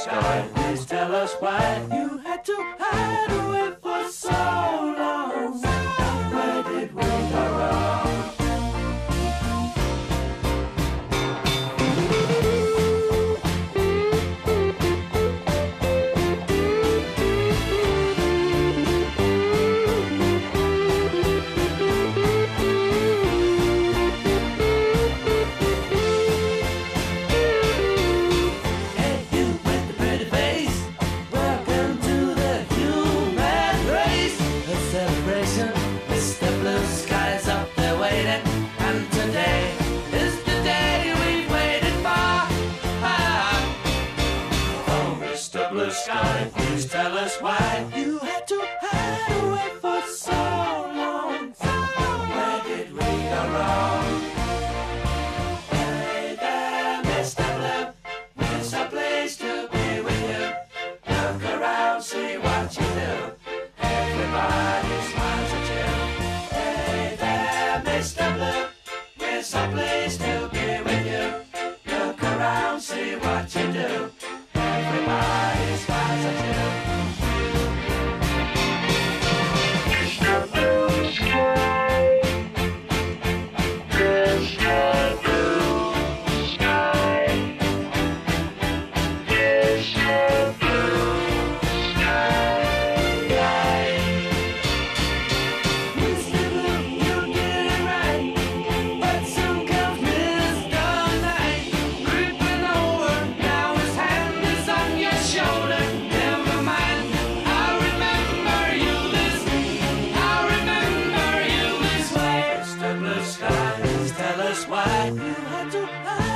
sky, please tell us why you had to hide away for so long. Where did we go wrong? Blue sky, please tell us why you had to hide away for so long. Where did we go wrong? Hey there, Mr. Blue, it's a place to be with you. Look around, see what you do. Everybody smiles at you. Hey there, Mr. Blue, it's a place to be with you. Look around, see what you do. Everybody smiles at you. Mr. Blue Sky, Mr. Blue Sky, Mr. Blue Sky. Mr. Blue, you did it right, but soon comes Mr. Night, creeping over. Now his hand is on your shoulder. Never mind, I remember you this way. Mr. Blue Sky, please tell us why you had to hide